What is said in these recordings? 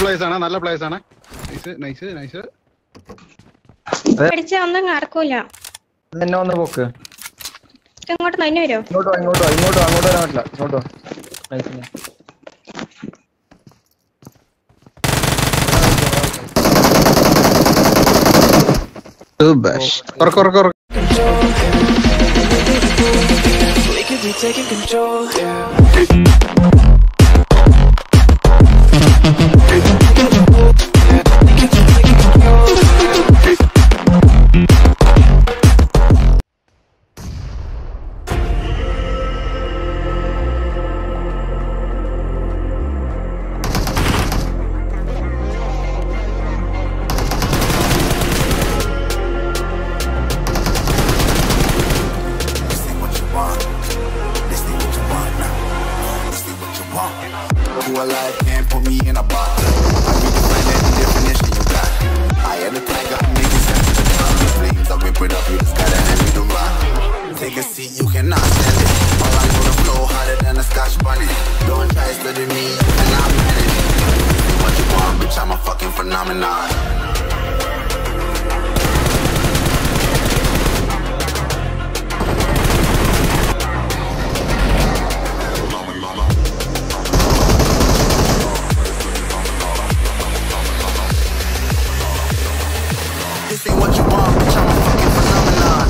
Place ആണ്, നല്ല place ആണ്. Nice nice. അടിച്ചാ ഒന്നും നടക്കൂല. എന്നെ വന്ന് പോക്ക്. ഇങ്ങോട്ട് തന്നെ വരുമോ? ഇങ്ങോട്ടോ അങ്ങോട്ട് വരാൻ പറ്റില്ല. ഇങ്ങോട്ടോ taking control, yeah. Who alive can't put me in a box. I redefine every definition you got. I am the tiger, I'm making sense of the flames. I rip it up, you just gotta hand me the rock. Take a seat, you cannot stand it. All I know the flow harder than a Scotch bunny. Don't try studying me, you cannot manage. Do what you want, bitch, I'm a fucking phenomenon. This ain't what you want, bitch, I'm a fucking phenomenon.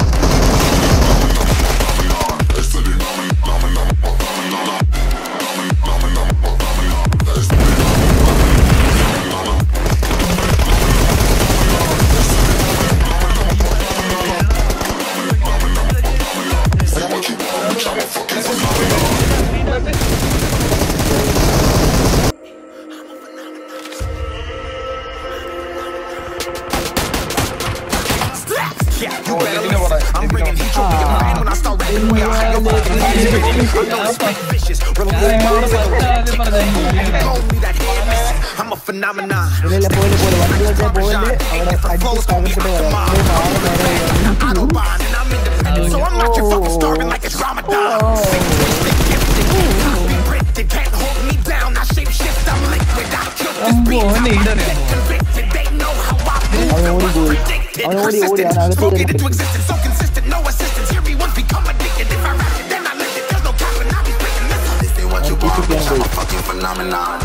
I'm bringing heat, you'll be a man when I start rapping. Way I hide your body. I know it's like vicious. I'm a phenomenon. I don't mind and I'm independent, so I'm not your fucking starving like it's Ramadan. They can't hold me down. I shape shift, I'm liquid. I kill this beat. I'm convicted. They know how I move. Persistent, spoke it into existence, so consistent, no assistance. Here we once become addicted. If I rap it, then I live it. There's no cap and I'll be breaking this. This ain't what you want, bitch, I'm a fucking phenomenon.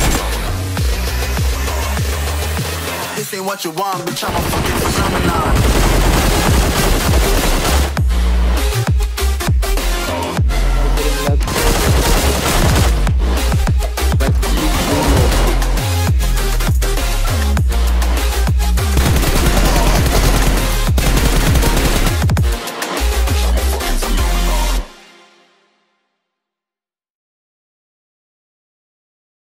This ain't what you want, bitch, I'm a fucking phenomenon.